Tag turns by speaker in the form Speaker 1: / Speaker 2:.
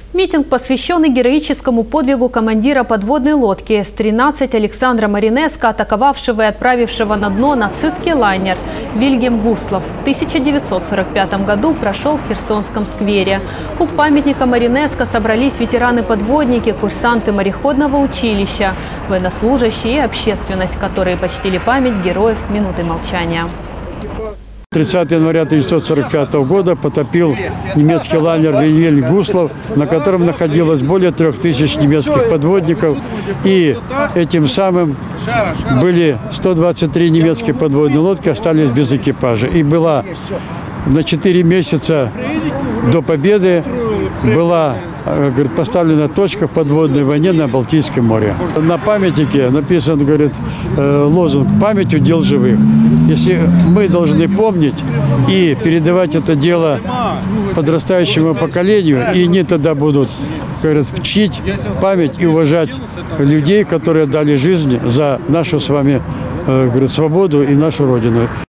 Speaker 1: Митинг, посвященный героическому подвигу командира подводной лодки С-13 Александра Маринеско, атаковавшего и отправившего на дно нацистский лайнер «Вильгельм Гуслов» в 1945 году, прошел в Херсонском сквере. У памятника Маринеско собрались ветераны-подводники, курсанты мореходного училища, военнослужащие и общественность, которые почтили память героев минутой молчания.
Speaker 2: 30 января 1945 года потопил немецкий лайнер «Вильгельм Гуслов», на котором находилось более 3000 немецких подводников. И этим самым были 123 немецкие подводные лодки, остались без экипажа. И была на 4 месяца до победы была поставлена точка в подводной войне на Балтийском море. На памятнике написан, говорит, лозунг «Память – удел живых». Если мы должны помнить и передавать это дело подрастающему поколению, и они тогда будут, говорят, чтить память и уважать людей, которые дали жизнь за нашу с вами, говорит, свободу и нашу Родину.